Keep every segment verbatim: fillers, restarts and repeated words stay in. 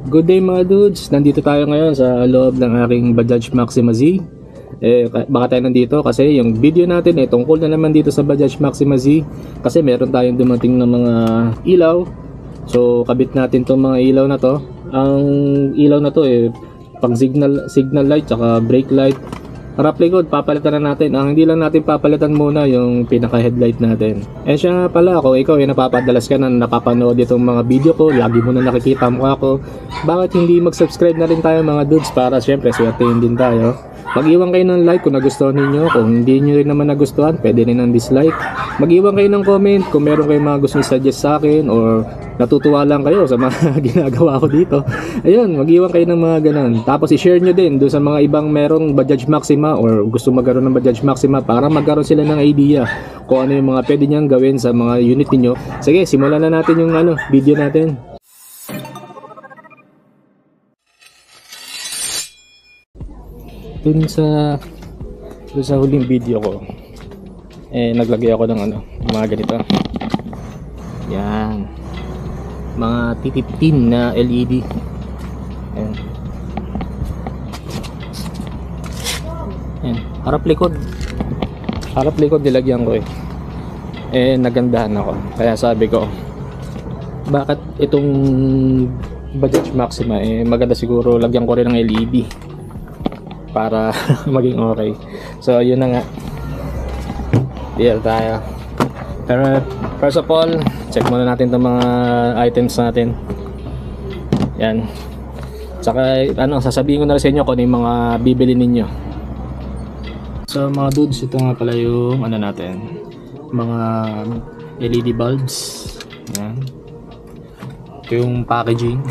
Good day mga dudes, nandito tayo ngayon sa loob ng aking Bajaj Maxima Z. Eh, baka tayo nandito kasi yung video natin eh tungkol na naman dito sa Bajaj Maxima Z. Kasi meron tayong dumating ng mga ilaw. So kabit natin tong mga ilaw na to. Ang ilaw na to eh pang signal, signal light tsaka brake light. Harap likod, papalitan na natin. Ang hindi lang natin papalitan muna yung pinaka headlight natin. Eh siya nga pala ako, ikaw yung napapadalas ka na napapanood itong mga video ko, lagi mo na nakikita mukha ko. Bakit hindi mag-subscribe na rin tayo mga dudes para syempre swertein din tayo. Mag-iwan kayo ng like kung nagustuhan ninyo. Kung hindi nyo rin naman nagustuhan, pwede rin ng dislike. Mag-iwan kayo ng comment kung meron kayong mga gusto suggest sa akin or natutuwa lang kayo sa mga ginagawa ko dito. Ayun, mag-iwan kayo ng mga ganun. Tapos i-share nyo din doon sa mga ibang merong Bajaj Maxima or gusto magkaroon ng Bajaj Maxima para magkaroon sila ng idea kung ano yung mga pwede nyang gawin sa mga unit niyo. Sige, simulan na natin yung ano, video natin. Dun sa dun sa huling video ko eh naglagay ako ng ano, mga ganito. Yan. Mga T fifteen na L E D. Ayan. Ayan. Harap likod. Harap likod nilagyan ko eh. Eh nagandahan ako. Kaya sabi ko, bakit itong Bajaj Maxima eh maganda siguro lagyan ko rin ng L E D para maging okay. So yun na nga, deal tayo. Pero first of all, check muna natin itong mga items natin. Yan. Tsaka ano, sasabihin ko na rin sa inyo kung ano yung mga bibili ninyo. So mga dudes, ito nga pala yung ano natin, mga L E D bulbs. Yan. Ito yung packaging.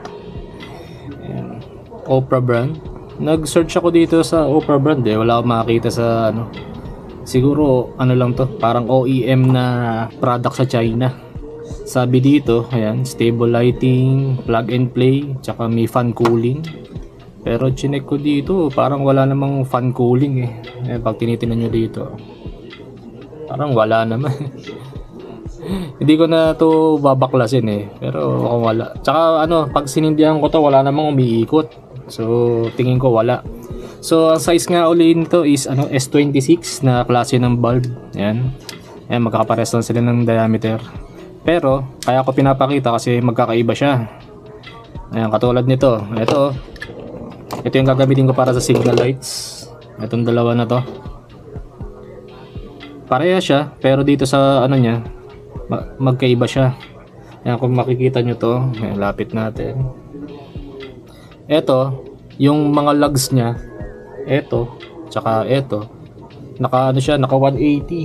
Yan. Opera brand. Nag-search ako dito sa Opera brand eh, wala akong makakita sa ano. Siguro ano lang to, parang O E M na product sa China. Sabi dito, ayan, stable lighting, plug and play, tsaka may fan cooling. Pero chinek ko dito, parang wala namang fan cooling eh. Eh pag tinitingnan nyo dito, parang wala naman. Hindi ko na to babaklasin eh, pero kung wala. Tsaka ano, pag sinindihan ko to, wala namang umiikot. So tingin ko wala. So ang size nga uli nito is ano, S twenty-six na klase ng bulb. Ayan. Ayan, magkakapares lang sila ng diameter. Pero kaya ko pinapakita kasi magkakaiba siya. Ayan, katulad nito. Ito. Ito yung gagamitin ko para sa signal lights. Itong dalawa na to. Pareha siya, pero dito sa ano niya, magkaiba siya. Ayan, kung makikita nyo to, ayan, lapit natin. Ito, yung mga lugs niya, ito, tsaka ito, naka ano siya, naka one eighty.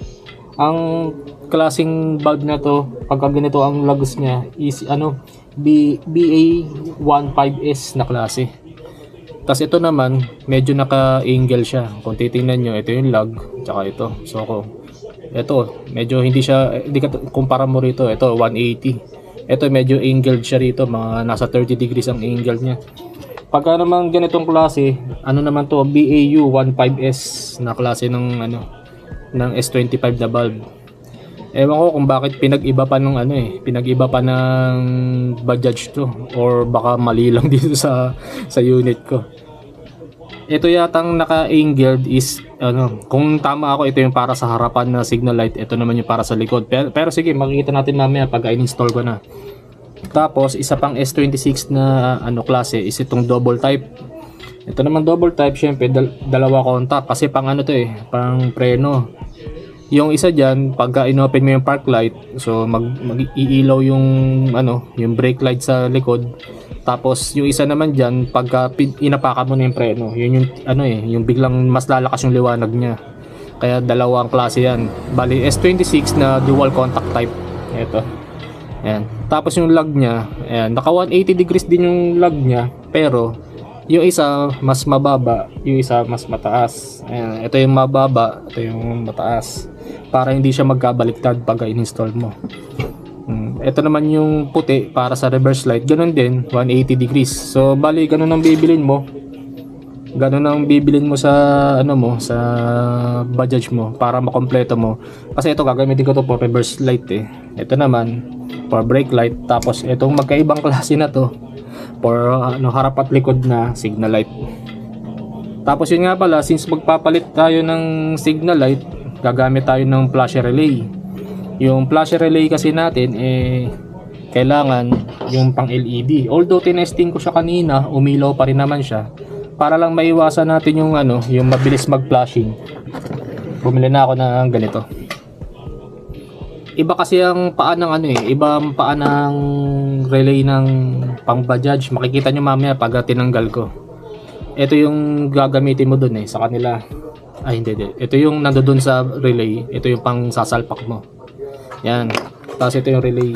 Ang klaseng bulb na to, pagka ganito ang lugs niya is ano, B A fifteen S na klase. Tapos ito naman, medyo naka-angle siya. Kung titingnan nyo, ito yung lug, tsaka ito. So, ito, medyo hindi siya, hindi ka kumpara mo rito, ito one eighty. Ito medyo angled siya rito, mga nasa thirty degrees ang angle niya. Pagka naman ganitong klase, ano naman to, B A U fifteen S na klase ng ano, ng S twenty-five na bulb. Ewan ko kung bakit pinag-iba pa ng ano eh, pinag-iba pa ng Bajaj to, or baka mali lang dito sa sa unit ko. Ito yatang naka-angled is ano, kung tama ako, ito yung para sa harapan na signal light, ito naman yung para sa likod. Pero, pero sige, makikita natin mamaya pag i-install ko na. Tapos isa pang S twenty-six na ano klase is itong double type. Ito naman double type, syempre dal dalawa contact kasi pang ano to eh, pang preno. Yung isa diyan, pagka inopen mo yung park light, so mag, mag iilaw yung ano, yung brake light sa likod. Tapos yung isa naman diyan, pagka inapakan mo na yung preno, yun yung ano eh, yung biglang mas lalakas yung liwanag niya. Kaya dalawang klase yan. Bali S twenty-six na dual contact type. Ito. Ayan. Tapos yung lug niya, ayan, naka one eighty degrees din yung lug niya, pero yung isa mas mababa, yung isa mas mataas. Ayan, ito yung mababa, ito yung mataas. Para hindi siya magkabaliktad pag i-install mo. Hmm. Ito naman yung puti para sa reverse light, ganun din, one eighty degrees. So bali ganun ang bibilin mo. Ganun ang bibilin mo sa ano mo, sa Bajaj mo para makompleto mo. Kasi ito gagamitin ko to for reverse light eh. Ito naman for brake light. Tapos itong magkaibang klase na to for ano, harap at likod na signal light. Tapos yun nga pala, since magpapalit tayo ng signal light, gagamit tayo ng flasher relay. Yung flasher relay kasi natin eh kailangan yung pang L E D. Although tinesting ko siya kanina, umilaw pa rin naman siya. Para lang maiwasan natin yung ano, yung mabilis mag-flashing. Bumili na ako ng ganito. Iba kasi ang paa ng ano eh, iba ang paa ng relay ng pang Bajaj. Makikita nyo mamaya pag tinanggal ko. Ito yung gagamitin mo dun eh sa kanila. Ay hindi, hindi. Ito yung nandoon sa relay. Ito yung pang sasalpak mo. Yan. Tapos ito yung relay.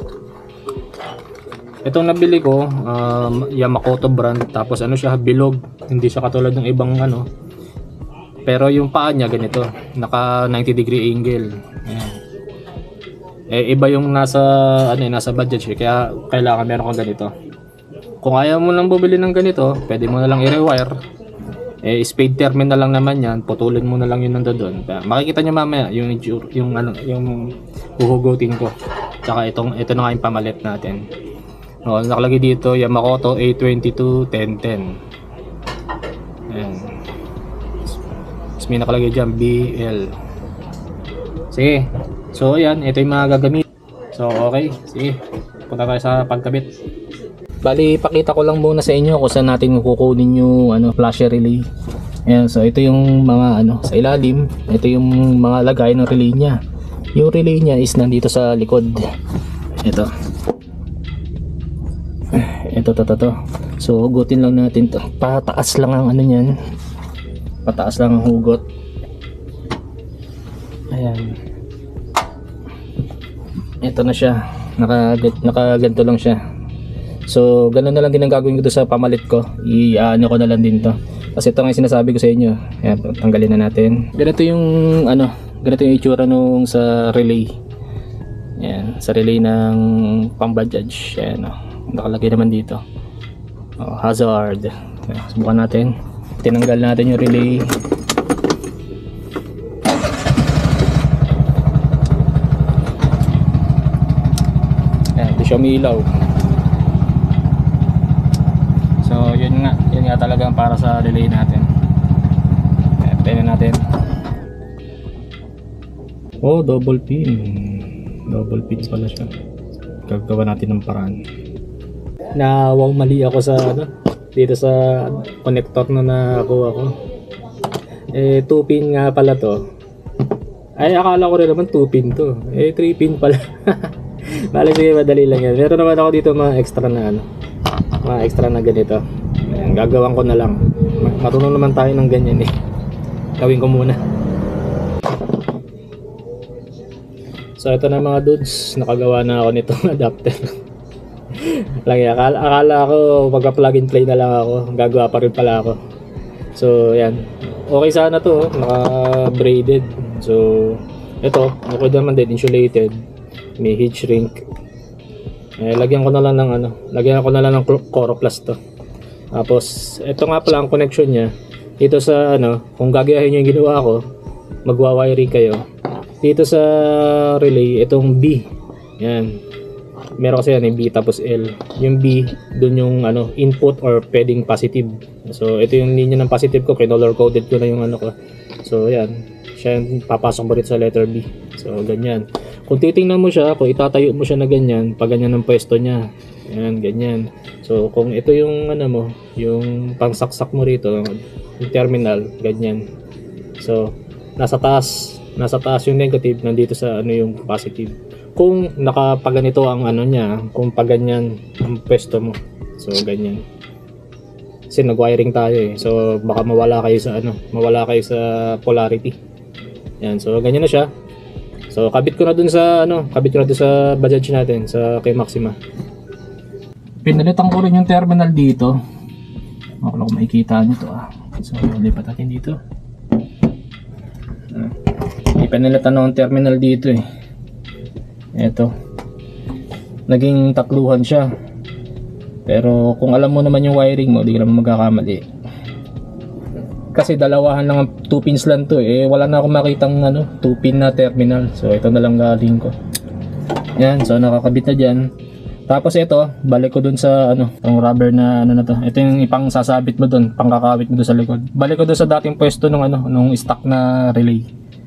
Itong nabili ko, um, Yamamoto brand. Tapos ano siya, bilog. Hindi siya katulad ng ibang ano. Pero yung paa niya ganito. Naka ninety degree angle. Yan. Eh iba yung nasa ano eh, nasa Bajaj eh. Kaya kailangan meron kang ganito. Kung ayaw mo lang bumili ng ganito, pwede mo na lang i-rewire. Eh, spade terminal lang naman yan. Putulin mo na lang yun nandoon. Makikita nyo mamaya yung, yung, ano, yung huhugutin ko. Tsaka itong, ito na nga yung pamalit natin. O, nakalagay dito, Yamamoto A twenty-two ten ten. Ayan. Tapos may nakalagay dyan, B L. Sige. So, ayan. Ito yung mga gagamit. So, okay. Sige. Punta tayo sa pagkabit. Bali, pakita ko lang muna sa inyo kung saan natin kukunin yung ano, flasher relay. Ayan, so ito yung mga ano, sa ilalim. Ito yung mga lagay ng relay niya. Yung relay niya is nandito sa likod. Ito. Ito, to, to, to. So, hugutin lang natin to. Pataas lang ang ano niyan. Pataas lang ang hugot. Ayan. Ito na siya. Naka, nakaganto lang siya. So, ganun na lang din ang gagawin ko sa pamalit ko. I-ano ko na lang din to. Kasi ito nga yung sinasabi ko sa inyo. Ayan, tanggalin na natin. Ganito yung, ano, ganito yung itsura nung sa relay. Ayan, sa relay ng pang Bajaj. Ayan, oh, nakalagay naman dito. Oh, hazard. Ayan, subukan natin. Tinanggal natin yung relay. Ayan, hindi siya umilaw. So yun nga, yun nga talagang para sa relay natin. Tayo na natin. Oh, double pin. Double pin pala siya. Gagawa natin ng paraan. Nawang mali ako sa ano, dito sa connector na nakuha ko. Eh two pin nga pala to. Ay akala ko rin naman two pin to. Eh three pin pala. Bale sige, madali lang yan. Meron naman ako dito mga extra na ano, mga extra na ganito. Ayan, gagawin ko na lang. Marunong naman tayo ng ganyan eh. Gawin ko muna. So ito na mga dudes, nakagawa na ako nitong adapter. Lagi akala, akala ko magpa-plug and play na lang ako. Gagawa pa rin pala ako. So yan. Okay sana to, naka-braided. So ito, okay naman din, insulated. May heat shrink. Eh, lagyan ko na lang ng ano, lagyan ko na lang ng Coroplast to. Tapos ito nga pala ang connection niya dito sa ano, kung gagayahin niyo yung ginawa ko, magwa-wiring kayo. Dito sa relay, itong B. Yan. Meron kasi yan, yung B tapos L. Yung B, dun yung ano, input or pwedeng positive. So ito yung linya ng positive ko, kinolor coded ko na yung ano ko. So yan, siya yung papasok mo rin sa letter B. So ganyan. Kung titingnan mo siya, kung itatayo mo siya na ganyan, pag ganyan ang pwesto niya. Yan, ganyan. So kung ito yung ano mo, yung pangsaksak mo rito, yung terminal, ganyan. So nasa taas, nasa taas yung negative, nandito sa ano yung positive. Kung nakapaganito ang ano niya, kung paganyan ang pwesto mo. So ganyan. Kasi nag-wiring tayo eh. So baka mawala kayo sa ano, mawala kayo sa polarity. Yan, so ganyan na siya. So kabit ko na dun sa ano, kabit ko na dun sa Bajaj natin, sa kay Maxima. Pinalitan ko rin yung terminal dito. Ako lang kung makikita nyo to ah. So lipat natin dito. Uh, Pinalitan na yung terminal dito eh. Eto. Naging tatluhan siya. Pero kung alam mo naman yung wiring mo, di ka naman magkakamali. Kasi dalawahan lang ang two pins lang to eh. Wala na akong makitang ano, two pin na terminal. So ito na lang galing ko. Yan, so nakakabit na dyan. Tapos ito, balik ko dun sa ano, yung rubber na ano na to. Ito yung ipang sasabit mo dun, pangkakawit mo dun sa likod. Balik ko dun sa dating pwesto nung ano, nung stock na relay.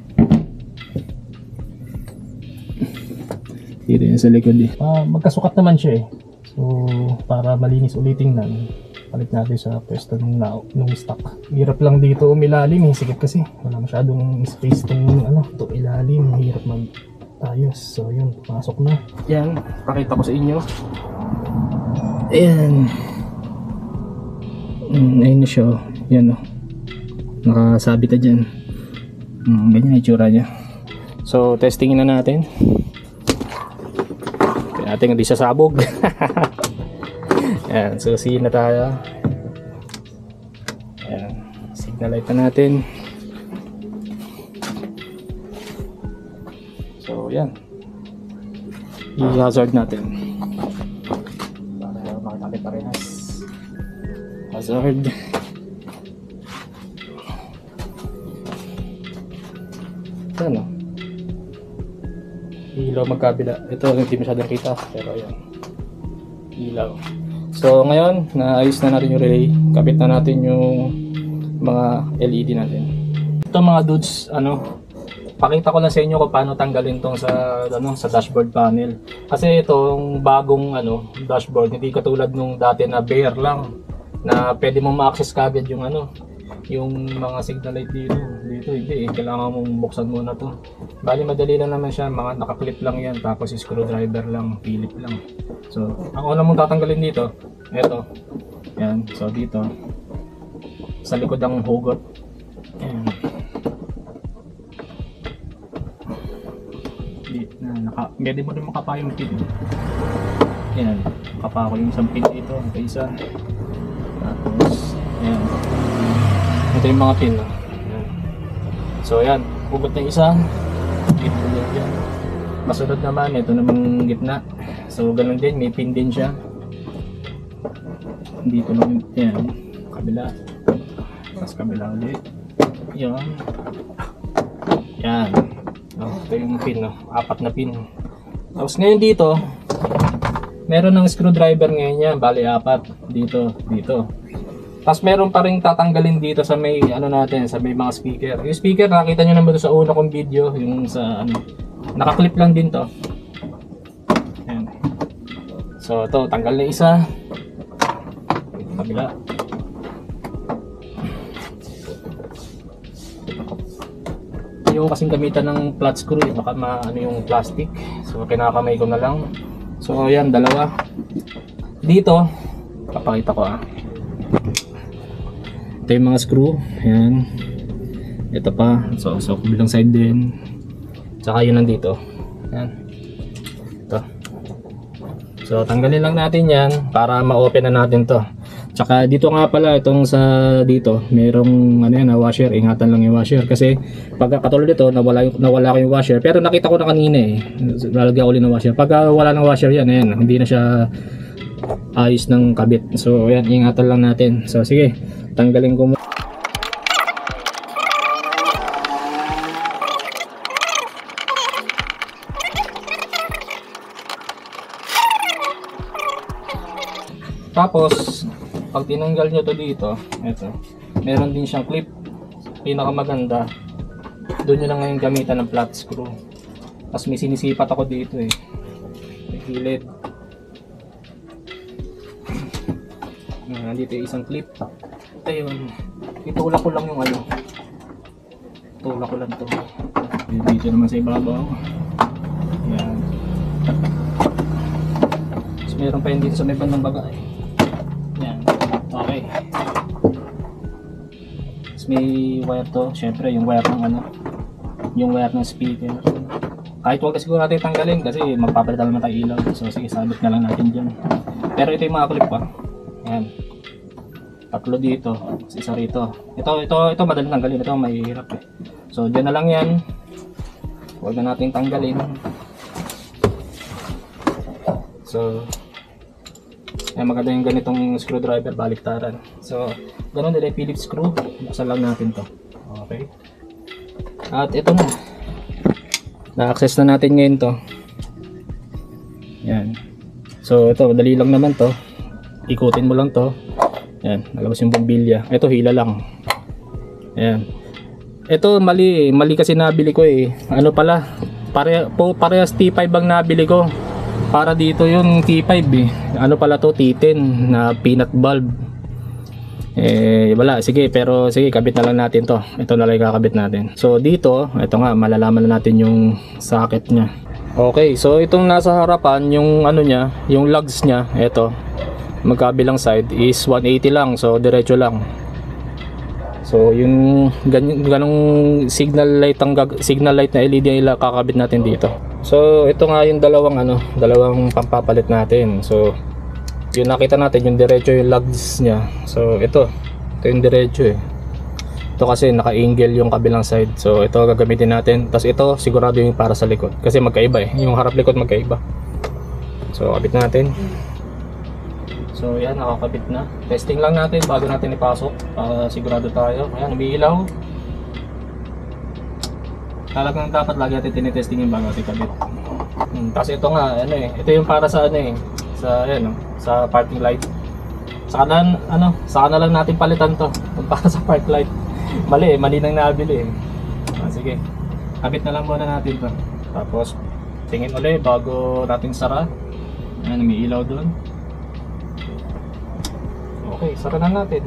Dito yung sa likod eh. Ah, magkasukat naman siya eh. So, para malinis ulitin na, palit natin sa pwesto nung, nung stock. Hirap lang dito umilalim eh, sikip kasi. Wala masyadong space tong ano, to ilalim, hirap mag ayos. So yun, pasok na. Yan, pakita ko sa inyo. Ayan. Mm, ayun na siya. Yan o. Nakasabit na dyan. Mm, ganyan na itsura niya. So, testingin na natin. Kaya natin hindi sasabog. Ayan, so siin na tayo. Ayan, signal light na natin. So yan, i-hazard natin para makakapit parehas. Hazard. Ano? Ilaw magkabila. Ito hindi masyadong kita, pero yan, ilaw. So ngayon, naayos na natin yung relay. Kapit na natin yung mga L E D natin. Ito mga dudes, ano, pakita ko lang sa inyo kung paano tanggalin tong sa ano sa dashboard panel. Kasi itong bagong ano dashboard hindi katulad nung dati na bare lang na pwede mo ma-access kagad yung ano yung mga signal light dito. Dito hindi eh, kailangan mong buksan muna to. Bali madali lang naman siya, mga naka-clip lang yan, tapos screwdriver lang, Philip lang. So, ang una mong tatanggalin dito, eto. Yan, so dito sa likod ng hugot. Ayan. Na naka, pwede mo rin makapa yung pin. Yan, makapa ko yung isang pin dito, ito isa. Tapos, yan. Ito yung mga pin. No? Yan. So yan, hugot na isa. Gitna din yan. Masunod naman, ito namang gitna. So ganun din, may pin din siya. Dito naman, yan. Kabila. Tapos kabila ulit. Yan. Yan. Oh, ito yung pin, no? Apat na pin. Tapos ngayon dito, meron ng screwdriver ngayon yan, bali apat. Dito, dito. Tapos meron pa rin tatanggalin dito sa may, ano natin, sa may mga speaker. Yung speaker, nakita nyo naman sa una kong video, yung sa, ano, nakaklip lang din to. Ayan. So, ito, tanggal na isa. Kabila. Yung kasing gamitan ng flat screw eh, baka ma, ano yung plastic, so kinakamay ko na lang. So ayan, dalawa dito, papakita ko ah. Ito yung mga screw, ayan, ito pa, so, so kabilang side din, tsaka yun nandito, ayan, ito. So tanggalin lang natin yan para ma-open na natin to. Tsaka dito nga pala, itong sa dito, merong ano yan, na washer. Ingatan lang yung washer kasi pagka katulad dito, nawala, nawala ko yung washer. Pero nakita ko na kanina eh, lalagyan ko ulit ng washer. Pagka wala ng washer yan, ayan, hindi na siya ayos ng kabit. So ayan, ingatan lang natin. So sige, tanggalin ko mo. Tapos pag tinanggal nyo to dito, eto, meron din siyang clip. Pinakamaganda, doon nyo na ngayon gamitan ng flat screw. Tapos may sinisipat ako dito eh, may gilid. Nandito yung isang clip. Ayun, itulak ko lang yung ano, tulak ko lang to. Dito naman sa ibabaw. Yan. Tapos meron pa yun dito sa may bandang baga eh. Yan. Okay. Tapos may wire to. Syempre yung wire ng ano, yung wire ng speaker. Kahit huwag kasi siguro natin tanggalin kasi magpapalitan naman tayo ilaw. So sige, sabit na lang natin dyan. Pero ito yung mga clip pa. Yan. Tatlo dito. Isa rito. Ito, ito, ito madaling tanggalin. Ito mahihirap eh. So dyan na lang yan. Huwag na natin tanggalin. So ay maganda yung ganitong screwdriver, baliktaran. So ganoon din yung Phillips screw. Buksan lang natin to. Okay. At ito na. Na-access na natin ngayon to. Yan. So ito, madali lang naman to. Ikutin mo lang to. Ayan, nalabas yung bombilya. Ito, hila lang. Ayan. Ito, mali eh. Mali kasi nabili ko eh. Ano pala? Pare, po, parehas T five ang nabili ko. Para dito yung T five eh. Ano pala to? T ten na peanut bulb. Eh, wala. Sige, pero sige, kabit na lang natin to. Ito na lang kakabit natin. So dito, ito nga, malalaman na natin yung socket nya. Okay, so itong nasa harapan, yung ano nya, yung lugs nya, ito. Magkabilang side is one eighty lang, so diretso lang. So yung ganyan, ganong signal light ang signal light na L E D nila kakabit natin dito. So ito nga yung dalawang ano, dalawang pampapalit natin. So yung nakita natin yung diretso yung lugs niya. So ito, ito yung diretso eh. Ito kasi naka-angle yung kabilang side. So ito gagamitin natin. Tapos ito sigurado yung para sa likod kasi magkaiba eh. Yung harap likod magkaiba. So kabit natin. So yan, nakakabit na. Testing lang natin bago natin ipasok para sigurado tayo. Ayan, umiilaw. Talagang dapat lagi natin tinitesting yung bago natin kabit. Hmm, tapos ito nga, ano eh, ito yung para sa ano eh, sa ano, sa parking light. Saka na, ano, saka na lang natin palitan to. Para sa park light. Mali eh, mali nang nabili eh. Ah, sige. Kabit na lang muna natin to. Tapos tingin ulit bago natin sara. Ayan, may ilaw doon. Okay, sara na natin.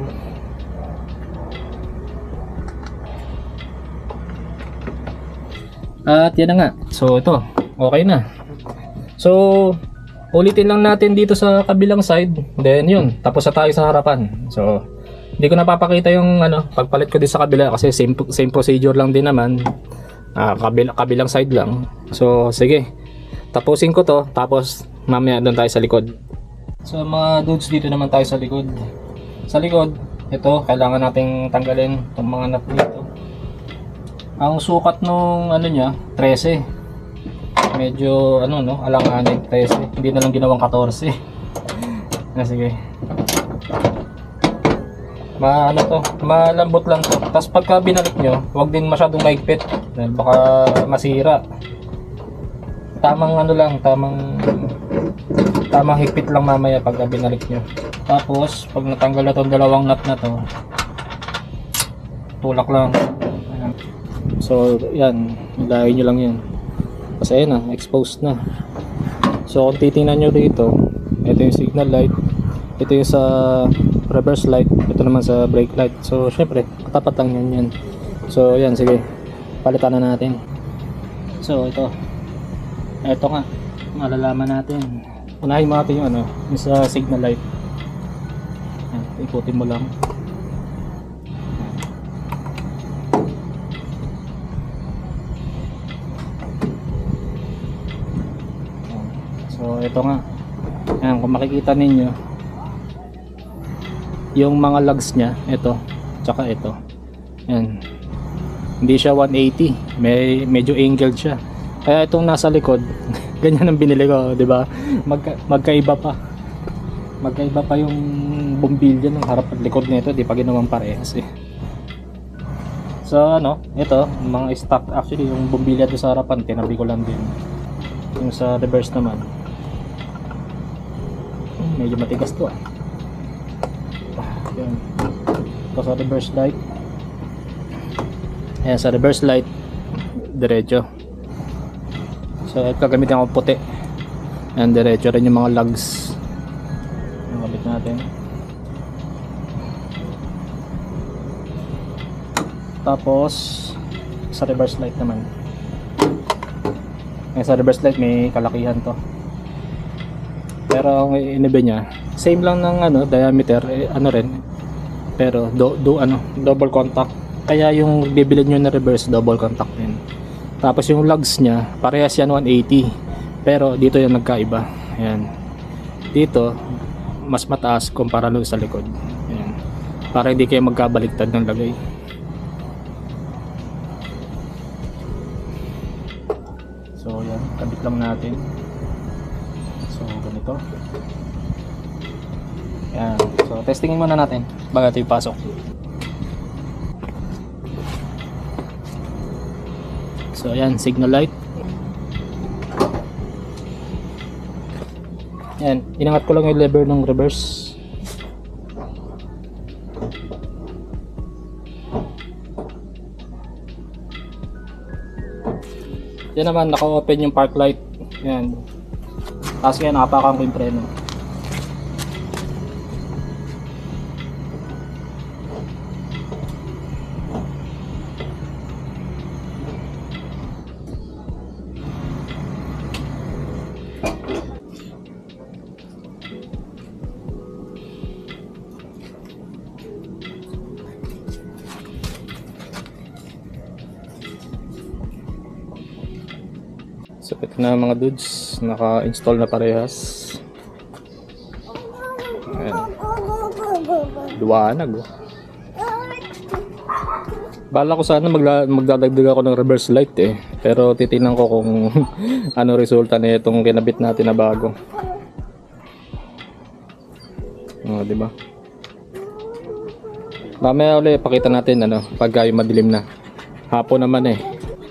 At yan na nga. So ito, okay na. So ulitin lang natin dito sa kabilang side. Then yun, tapos na tayo sa harapan. So hindi ko napapakita yung ano, pagpalit ko din sa kabila kasi same, same procedure lang din naman. Ah, kabilang, kabilang side lang. So sige, tapusin ko to. Tapos mamaya doon tayo sa likod. So mga dudes, dito naman tayo sa likod. Sa likod, ito kailangan nating tanggalin itong mga nut dito. Ang sukat nung ano niya, thirteen. Medyo ano no, alanganin, thirteen. Hindi na lang ginawang fourteen. Na sige. Ma ano to, malambot lang to. Tapos pagka binalik nyo, huwag din masyadong maigpit dahil baka masira. Tamang ano lang, tamang tamang higpit lang mamaya pagka binalik nyo. Tapos pag natanggal na tong dalawang nut na to, tulak lang. Ayan. So yan, ilayin nyo lang yan. Kasi ayun na, exposed na. So kung titingnan nyo dito, ito yung signal light, ito yung sa reverse light, ito naman sa brake light. So syempre katapat lang yan yan. So yan, sige, palitan na natin. So ito, ito nga, malalaman natin. Unahin mo natin yung ano, yung sa signal light. Yan, ikutin mo lang. So ito nga, yan, kung makikita ninyo yung mga lugs nya, ito tsaka ito, yan, hindi siya one eighty, may medyo angled siya. Kaya itong nasa likod ganyan ang binili ko, di ba? Magka, magkaiba pa magkaiba pa yung bombilya ng harap at likod nito, di pa ginawang parehas eh. So ano, ito mga stock, actually yung bombilya doon sa harapan tinabi ko lang din. Yung sa reverse naman medyo matigas to ah. Yan. Ito sa reverse light. Ayan, sa reverse light diretso. So gagamitin ko puti. Ayan, diretso rin yung mga lugs. Nakabit natin. Tapos sa reverse light naman. Ayan, sa reverse light may kalakihan to. Pero ang iniba niya, same lang ng ano, diameter, eh, ano rin. Pero do, do ano, double contact. Kaya yung bibili niyo na reverse double contact din. Tapos yung lugs niya, parehas yan one eighty. Pero dito yung nagkaiba. Ayan. Dito mas mataas kumpara doon sa likod. Ayan. Para hindi kayo magkabaliktad ng lagay. So yan, kabit lang natin. So ganito. Yan. So testingin muna natin bago ito ipasok. So yan, signal light. Yan, inangat ko lang yung lever ng reverse. Yan naman, naka-open yung park light. Yan. Tapos yan, nakapakan ko yung preno. So ito na mga dudes, naka-install na parehas. Ayan. Duwanag oh. Bala ko sana magla magdadagdag ako ng reverse light eh. Pero titingnan ko kung ano resulta na itong kinabit natin na bago. Oh, di ba? Mamaya ulit pakita natin ano, pagka yung madilim na. Hapon naman eh.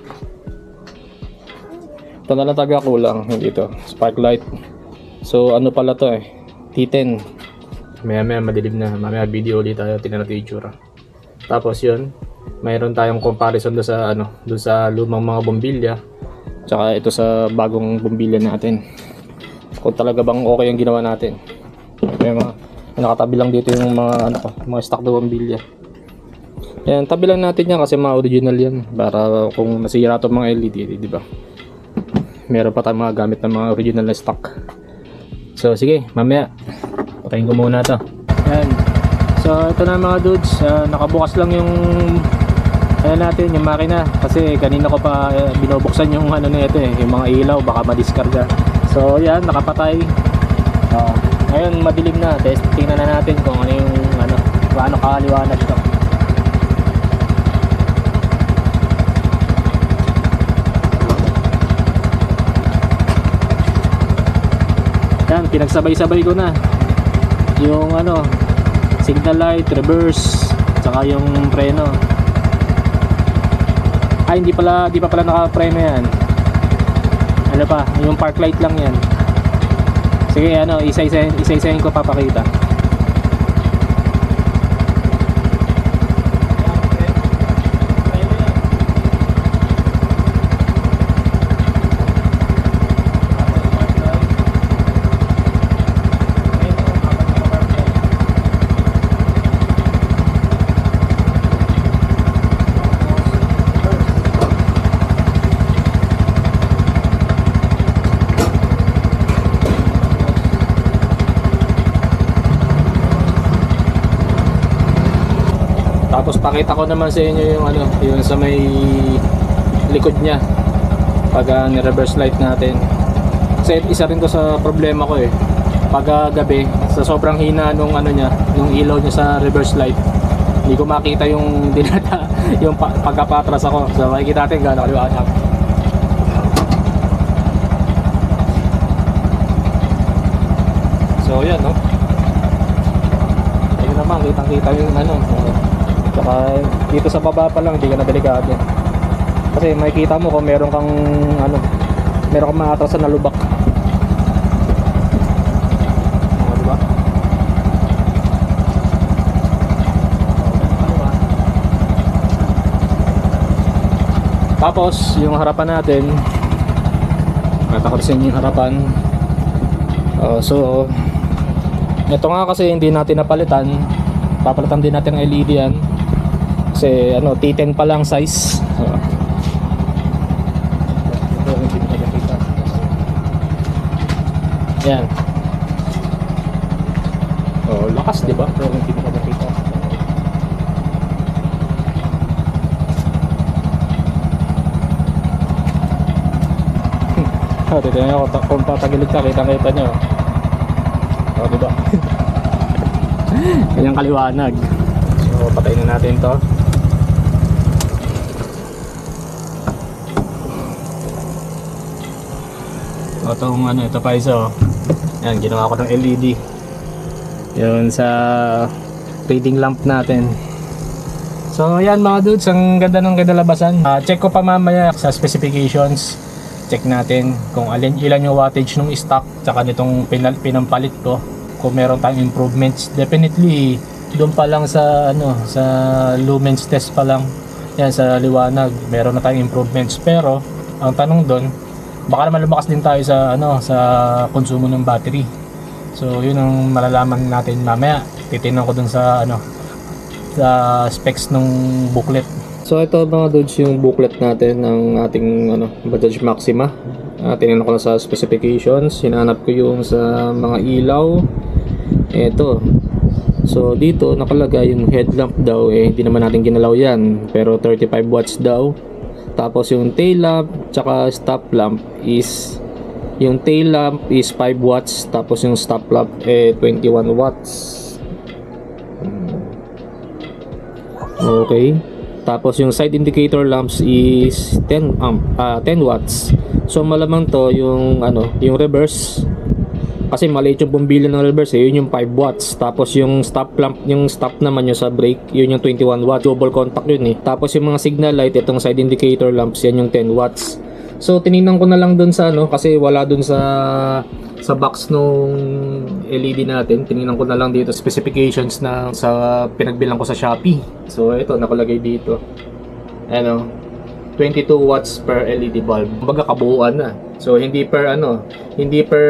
Ito na lang taga kulang, hindi ito, spark light. So ano pala to eh, T ten. Maya maya madilim na, mamaya video ulit tayo, tingnan natin yung itsura. Tapos yun, mayroon tayong comparison do sa ano, do sa lumang mga bombilya, tsaka ito sa bagong bombilya natin. Kung talaga bang okay yung ginawa natin. May mga nakatabi lang dito yung mga ano ko, mga stock do bombilya. Yan, tabi lang natin yan kasi mga original yan para kung nasira itong mga L E D, di ba? Meron pa tayong mga gamit ng mga original na stock. So sige, mamaya patayin ko muna to. Yan. So ito na mga dudes, uh, nakabukas lang yung ano natin, yung makina kasi kanina ko pa uh, binubuksan yung ano na ito eh, yung mga ilaw baka madiskarga. So yan, nakapatay. Uh, ngayon madilim na, test tingnan na natin kung ano yung ano, paano kaliwanag to. Yan, pinagsabay-sabay ko na yung ano, signal light, reverse, tsaka yung preno. Ay, hindi pala, hindi pa pala naka-preno yan. Ano pa, yung park light lang yan. Sige, ano, isa-isahin, isa-isahin ko papakita. Tapos pakita ko naman sa inyo yung ano, yung sa may likod niya pag uh, ni-reverse light natin. Kasi isa rin to sa problema ko eh. Pag uh, gabi, sa sobrang hina nung ano niya, yung ilaw niya sa reverse light, hindi ko makita yung dinata, yung pa pagkapatras ako. So makikita natin gaano kaliwanag. So yan no. Ayun naman, kitang-kita yung ano. Saka dito sa baba pa lang, hindi ka na delikado. Kasi makikita mo kung meron kang ano, meron kang maatrasan na lubak. O, diba? Tapos yung harapan natin, matakorsin yung harapan. Uh, so ito nga kasi hindi natin napalitan, papalitan din natin ng L E D yan. Kasi ano, T ten pa lang size. Uh, yan. Oh, lakas, di ba? Pero hindi mo nakakita. Oh, titignan nyo kung patagilid ka, kitang-kita nyo. Oh, di ba? Kanyang kaliwanag. So, patayin na natin to. O, itong ano, ito pa isa, oh. Yan, ginawa ko ng L E D. Yun sa reading lamp natin. So, yan mga dudes, ang ganda ng kinalabasan. Uh, check ko pa mamaya sa specifications check natin kung alin ilan yung wattage ng stock tsaka nitong pinal, pinampalit ko, kung meron tayong improvements. Definitely doon pa lang sa ano sa lumens test pa lang yan, sa liwanag meron na tayong improvements, pero ang tanong doon, baka naman lumakas din tayo sa ano sa konsumo ng battery. So yun ang malalaman natin mamaya. Titingnan ko dun sa ano sa specs ng booklet. So ito mga dudes yung booklet natin ng ating ano Bajaj Maxima. Uh, tinignan ko na sa specifications, hinanap ko yung sa mga ilaw. Ito. So dito nakalagay yung headlamp daw, eh hindi naman natin ginalaw yan, pero thirty-five watts daw. Tapos yung tail lamp tsaka stop lamp is, yung tail lamp is five watts, tapos yung stop lamp eh twenty-one watts. Okay. Tapos yung side indicator lamps is ten amp, uh, ten watts. So malamang to yung ano, yung reverse. Kasi maliit yung bumbilya ng reverse, eh, yun yung five watts. Tapos yung stop lamp, yung stop naman yung sa brake, yun yung twenty-one watts. Double contact yun eh. Tapos yung mga signal light, itong side indicator lamps, yan yung ten watts. So tiningnan ko na lang dun sa ano, kasi wala dun sa sa box nung L E D natin. Tiningnan ko na lang dito specifications na sa pinagbilang ko sa Shopee. So ito nakalagay dito. Ano, twenty-two watts per L E D bulb. Kumbaga kabuuan na. So hindi per ano, hindi per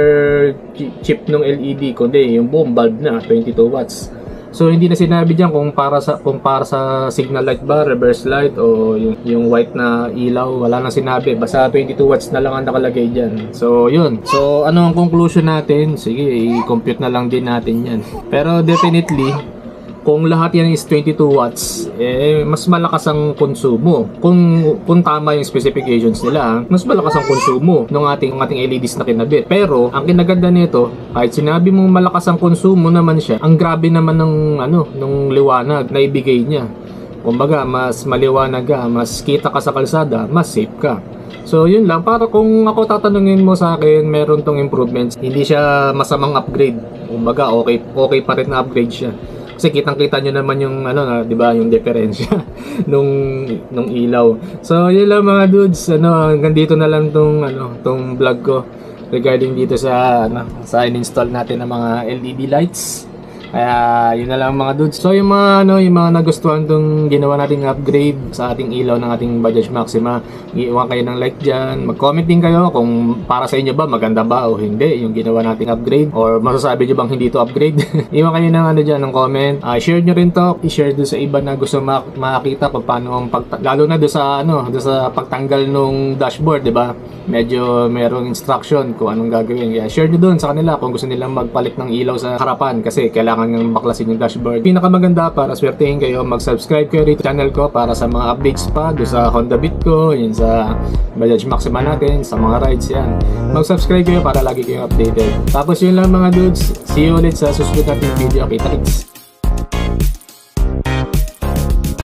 chip ng L E D, kundi yung buong bulb na twenty-two watts. So hindi na sinabi diyan kung para sa kung para sa signal light ba, reverse light o yung, yung white na ilaw, wala nang sinabi. Basta twenty-two watts na lang ang nakalagay diyan. So yun. So ano ang conclusion natin? Sige, i-compute na lang din natin 'yan. Pero definitely kung lahat yan is twenty-two watts, eh mas malakas ang konsumo. Kung kung tama yung specifications nila, mas malakas ang konsumo ng ating ng ating L E Ds na kinabit. Pero ang kinaganda nito, kahit sinabi mong malakas ang konsumo naman siya, ang grabe naman ng ano, ng liwanag na ibigay niya. Kumbaga, mas maliwanag ka, mas kita ka sa kalsada, mas safe ka. So yun lang, para kung ako tatanungin mo sa akin, meron tong improvements, hindi siya masamang upgrade. Kumbaga, okay okay pa rin na upgrade siya. Kasi kitang-kita nyo naman yung ano na, 'di ba, yung diferensya nung nung ilaw. So, yun lang mga dudes, ano, hanggang dito na lang tong ano, tong vlog ko regarding dito sa ano, sa in-install natin ng mga L E D lights. Kaya yun na lang mga dudes. So yung mga ano, yung mga nagustuhan tong ginawa nating upgrade sa ating ilaw ng ating Bajaj Maxima, iiwan kayo ng like dyan. Mag-comment din kayo kung para sa inyo ba maganda ba o hindi yung ginawa nating upgrade, or masasabi nyo bang hindi to upgrade. Iwan kayo ng ano dyan, ng comment. Uh, share nyo rin to, i-share doon sa iba na gusto mak makakita kung paano ang pag, lalo na doon sa ano, doon sa pagtanggal nung dashboard, di ba? Medyo merong instruction kung anong gagawin. Kaya share nyo doon sa kanila kung gusto nilang magpalit ng ilaw sa harapan, kasi kailangan ng baklasin yung dashboard. Pinakamaganda para swertehin kayo, mag-subscribe kayo rito sa channel ko para sa mga updates pa do sa Honda Beat ko, yun sa Bajaj Maxima natin, sa mga rides yan. Mag-subscribe kayo para lagi kayong updated. Tapos yun lang mga dudes, see you ulit sa susunod nating video. Kita-kits!